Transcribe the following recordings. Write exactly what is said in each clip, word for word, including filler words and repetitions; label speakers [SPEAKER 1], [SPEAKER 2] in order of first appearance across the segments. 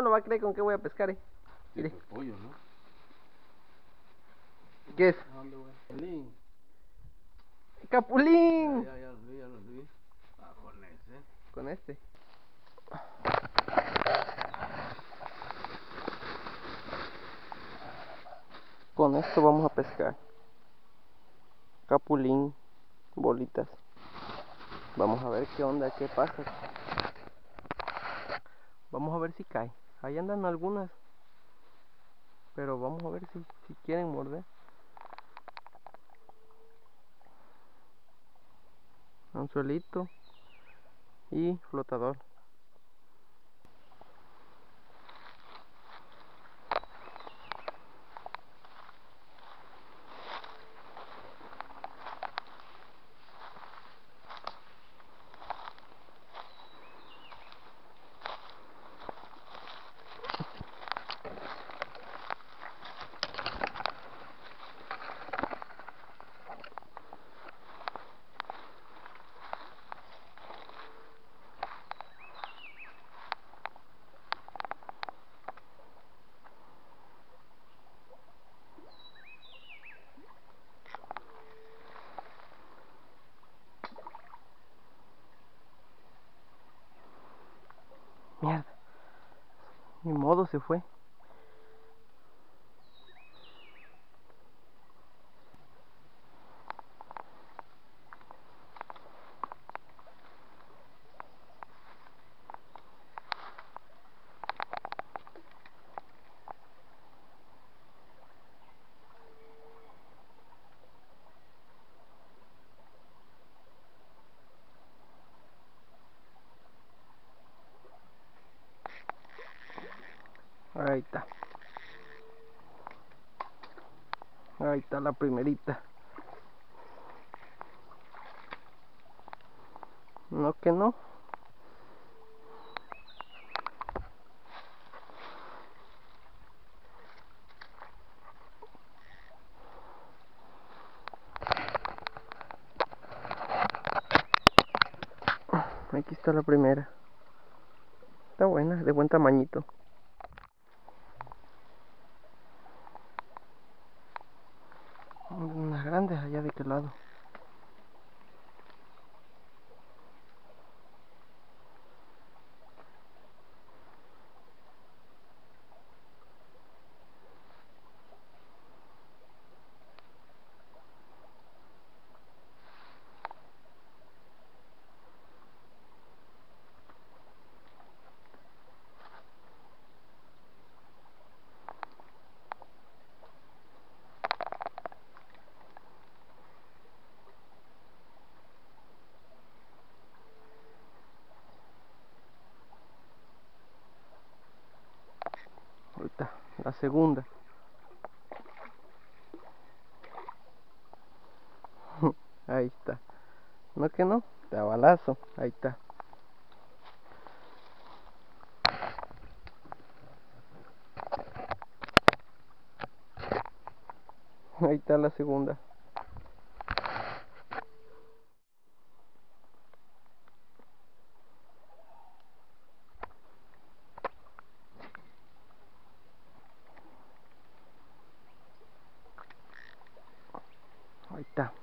[SPEAKER 1] me lo va a creer con qué voy a pescar, eh.
[SPEAKER 2] Mire. Es pollo, ¿no?
[SPEAKER 1] ¿Qué es?
[SPEAKER 2] ¿A dónde voy? Capulín.
[SPEAKER 1] ¡Capulín!
[SPEAKER 2] Ya, ya, ya lo vi, ya lo vi. Ah, con ese.
[SPEAKER 1] Con este. Con esto vamos a pescar. Capulín, bolitas. Vamos a ver qué onda, qué pasa. Vamos a ver si cae. Ahí andan algunas. Pero vamos a ver si, si quieren morder. Anzuelito y flotador. Mierda. Ni modo, se fue. Ahí está. Ahí está la primerita. No que no. Aquí está la primera. Está buena, de buen tamañito. Unas grandes allá de aquel lado. Ahorita, la segunda. Ahí está. No que no, de balazo. Ahí está. Ahí está la segunda. Ahí está.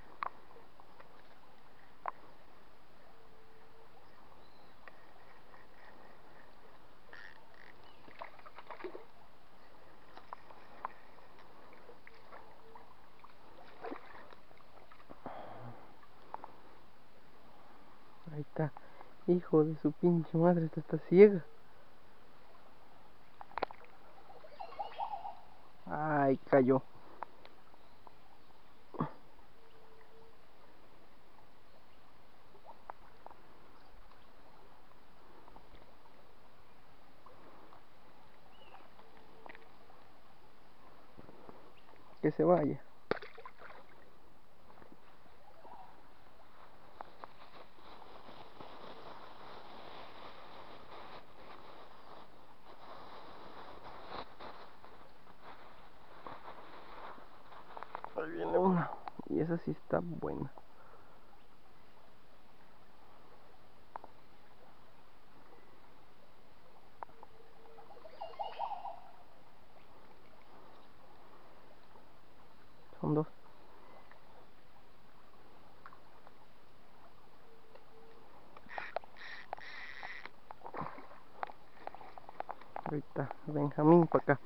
[SPEAKER 1] Ahí está. Hijo de su pinche madre, esta está ciega. Ay, cayó. Que se vaya. Ahí viene una. Y esa sí está buena. son dos. Ahorita Benjamín para acá.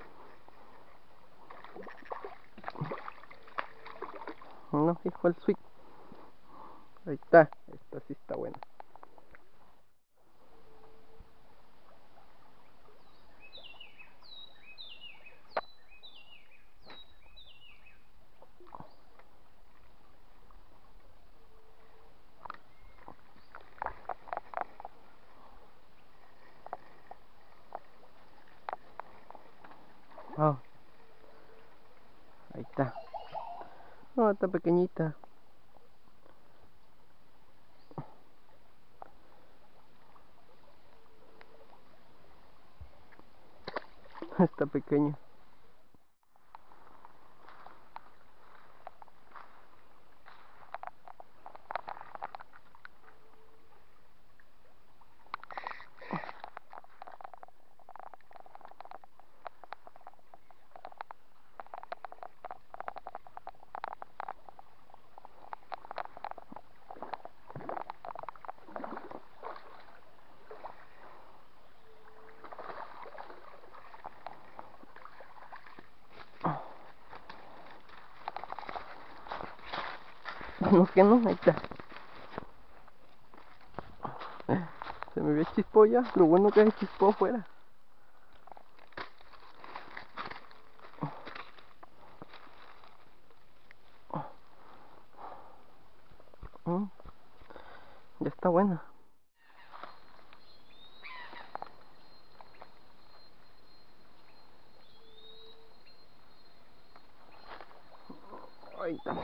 [SPEAKER 1] No, hijo el sweet. Ahí está, esta sí está buena. Oh. Ahí está. No, está pequeñita. Está pequeña. No, que no, ahí está. Se me ve chispó ya, lo bueno que se chispó afuera. Mm, ya está buena. Ahí está.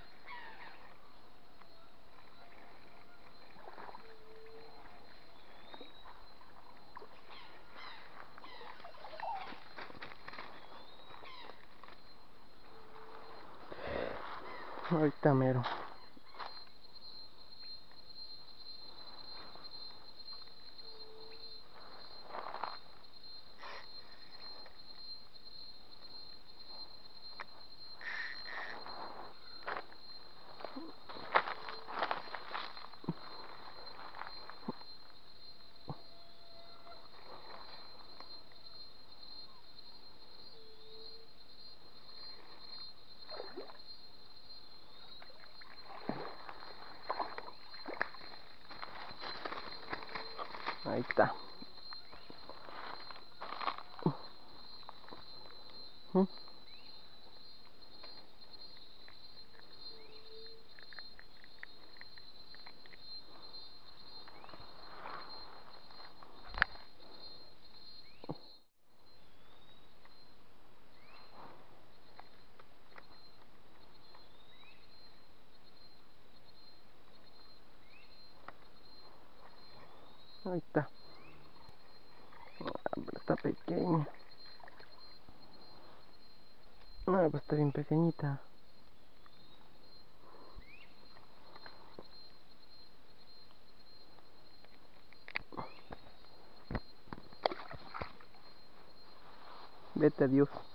[SPEAKER 1] Ahí está mero. Ahí está. ¿Mm? Ahí está. Ah, pero está pequeña. No, pues está bien pequeñita. Vete, adiós.